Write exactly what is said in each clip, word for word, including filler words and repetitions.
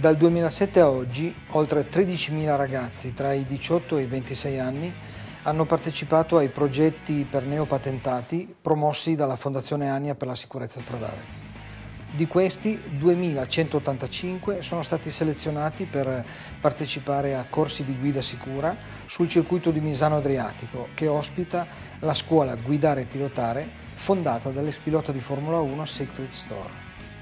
Dal duemilasette a oggi, oltre tredicimila ragazzi tra i diciotto e i ventisei anni hanno partecipato ai progetti per neopatentati promossi dalla Fondazione ANIA per la sicurezza stradale. Di questi, duemilacentottantacinque sono stati selezionati per partecipare a corsi di guida sicura sul circuito di Misano Adriatico, che ospita la scuola Guidare e Pilotare, fondata dall'ex pilota di Formula uno Siegfried Storr.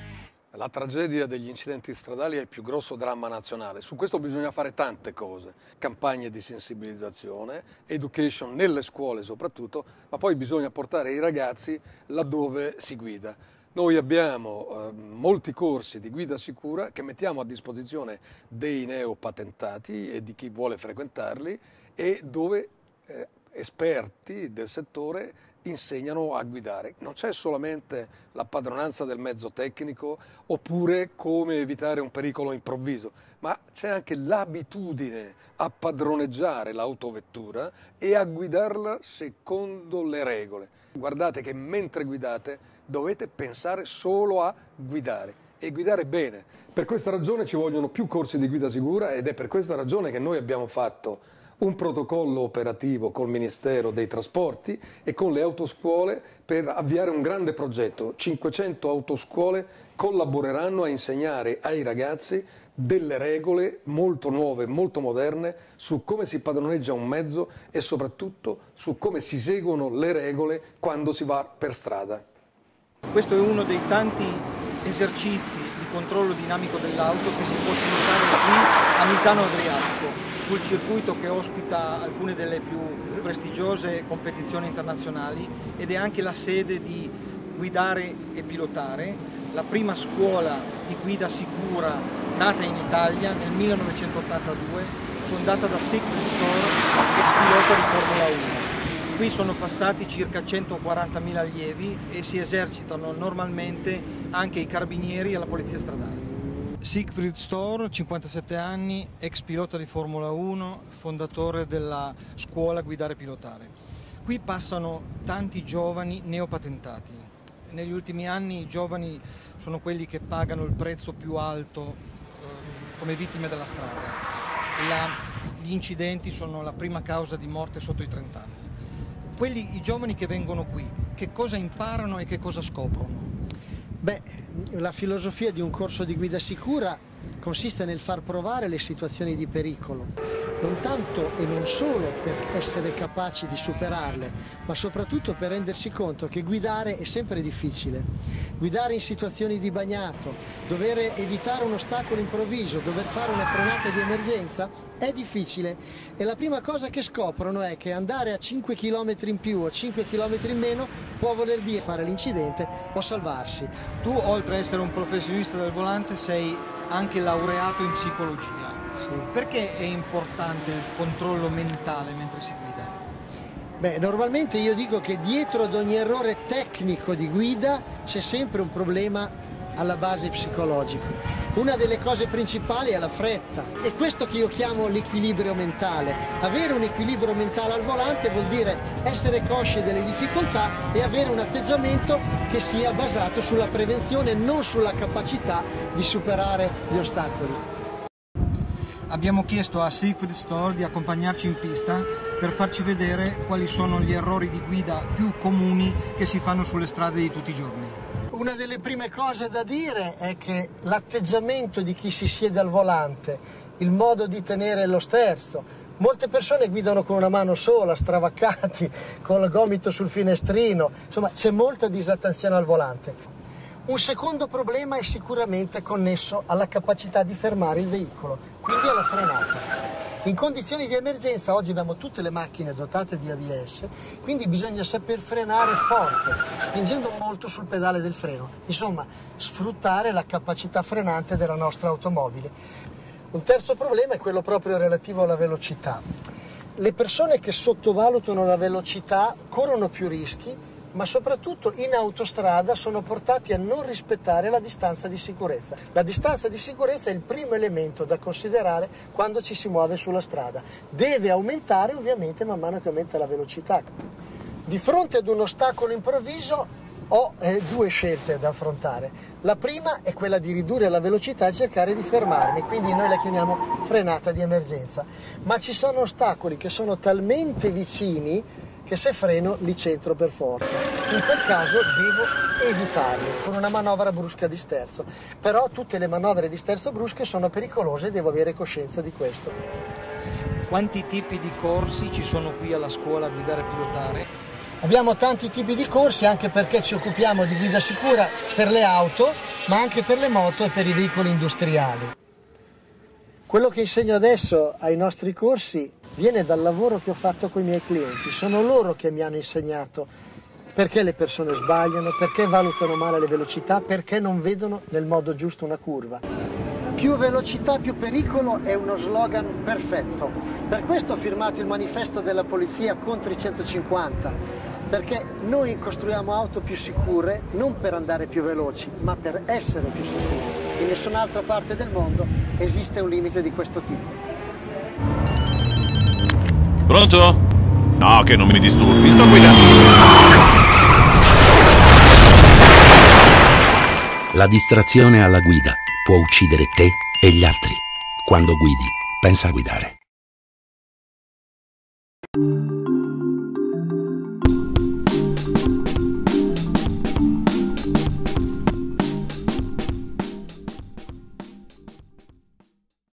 La tragedia degli incidenti stradali è il più grosso dramma nazionale. Su questo bisogna fare tante cose, campagne di sensibilizzazione, education nelle scuole soprattutto, ma poi bisogna portare i ragazzi laddove si guida. Noi abbiamo eh, molti corsi di guida sicura che mettiamo a disposizione dei neopatentati e di chi vuole frequentarli e dove eh, esperti del settore insegnano a guidare. Non c'è solamente la padronanza del mezzo tecnico oppure come evitare un pericolo improvviso, ma c'è anche l'abitudine a padroneggiare l'autovettura e a guidarla secondo le regole. Guardate che mentre guidate dovete pensare solo a guidare e guidare bene. Per questa ragione ci vogliono più corsi di guida sicura ed è per questa ragione che noi abbiamo fatto un protocollo operativo col Ministero dei Trasporti e con le autoscuole per avviare un grande progetto. cinquecento autoscuole collaboreranno a insegnare ai ragazzi delle regole molto nuove, molto moderne su come si padroneggia un mezzo e soprattutto su come si seguono le regole quando si va per strada. Questo è uno dei tanti esercizi di controllo dinamico dell'auto che si possono fare qui a Misano Adriatico, sul circuito che ospita alcune delle più prestigiose competizioni internazionali ed è anche la sede di Guidare e Pilotare, la prima scuola di guida sicura nata in Italia nel millenovecentottantadue, fondata da Siegfried Storr, ex pilota di Formula uno. Qui sono passati circa centoquarantamila allievi e si esercitano normalmente anche i carabinieri e la polizia stradale. Siegfried Storr, cinquantasette anni, ex pilota di Formula uno, fondatore della scuola Guidare e Pilotare. Qui passano tanti giovani neopatentati. Negli ultimi anni i giovani sono quelli che pagano il prezzo più alto eh, come vittime della strada. La, gli incidenti sono la prima causa di morte sotto i trenta anni. Quelli, i giovani che vengono qui, che cosa imparano e che cosa scoprono? Beh, la filosofia di un corso di guida sicura consiste nel far provare le situazioni di pericolo, non tanto e non solo per essere capaci di superarle, ma soprattutto per rendersi conto che guidare è sempre difficile. Guidare in situazioni di bagnato, dover evitare un ostacolo improvviso, dover fare una frenata di emergenza è difficile e la prima cosa che scoprono è che andare a cinque chilometri in più o cinque chilometri in meno può voler dire fare l'incidente o salvarsi. Tu, oltre ad essere un professionista del volante, sei anche laureato in psicologia. Sì. Perché è importante il controllo mentale mentre si guida? Beh, normalmente io dico che dietro ad ogni errore tecnico di guida c'è sempre un problema alla base psicologico. Una delle cose principali è la fretta, è questo che io chiamo l'equilibrio mentale. Avere un equilibrio mentale al volante vuol dire essere consci delle difficoltà e avere un atteggiamento che sia basato sulla prevenzione, non sulla capacità di superare gli ostacoli. Abbiamo chiesto a Siegfried Storr di accompagnarci in pista per farci vedere quali sono gli errori di guida più comuni che si fanno sulle strade di tutti i giorni. Una delle prime cose da dire è che l'atteggiamento di chi si siede al volante, il modo di tenere lo sterzo, molte persone guidano con una mano sola, stravaccati, con il gomito sul finestrino, insomma c'è molta disattenzione al volante. Un secondo problema è sicuramente connesso alla capacità di fermare il veicolo, quindi alla frenata. In condizioni di emergenza oggi abbiamo tutte le macchine dotate di A B S, quindi bisogna saper frenare forte, spingendo molto sul pedale del freno. Insomma, sfruttare la capacità frenante della nostra automobile. Un terzo problema è quello proprio relativo alla velocità. Le persone che sottovalutano la velocità corrono più rischi, ma soprattutto in autostrada sono portati a non rispettare la distanza di sicurezza. La distanza di sicurezza è il primo elemento da considerare quando ci si muove sulla strada. Deve aumentare ovviamente man mano che aumenta la velocità. Di fronte ad un ostacolo improvviso ho eh, due scelte da affrontare. La prima è quella di ridurre la velocità e cercare di fermarmi, quindi noi la chiamiamo frenata di emergenza. Ma ci sono ostacoli che sono talmente vicini che se freno li centro per forza. In quel caso devo evitarli con una manovra brusca di sterzo. Però tutte le manovre di sterzo brusche sono pericolose e devo avere coscienza di questo. Quanti tipi di corsi ci sono qui alla scuola Guidare e Pilotare? Abbiamo tanti tipi di corsi anche perché ci occupiamo di guida sicura per le auto, ma anche per le moto e per i veicoli industriali. Quello che insegno adesso ai nostri corsi viene dal lavoro che ho fatto con i miei clienti. Sono loro che mi hanno insegnato perché le persone sbagliano, perché valutano male le velocità, perché non vedono nel modo giusto una curva. Più velocità, più pericolo è uno slogan perfetto. Per questo ho firmato il manifesto della polizia contro i centocinquanta, perché noi costruiamo auto più sicure non per andare più veloci, ma per essere più sicuri. In nessun'altra parte del mondo esiste un limite di questo tipo. Pronto? No, che non mi disturbi, sto guidando. La distrazione alla guida può uccidere te e gli altri. Quando guidi, pensa a guidare.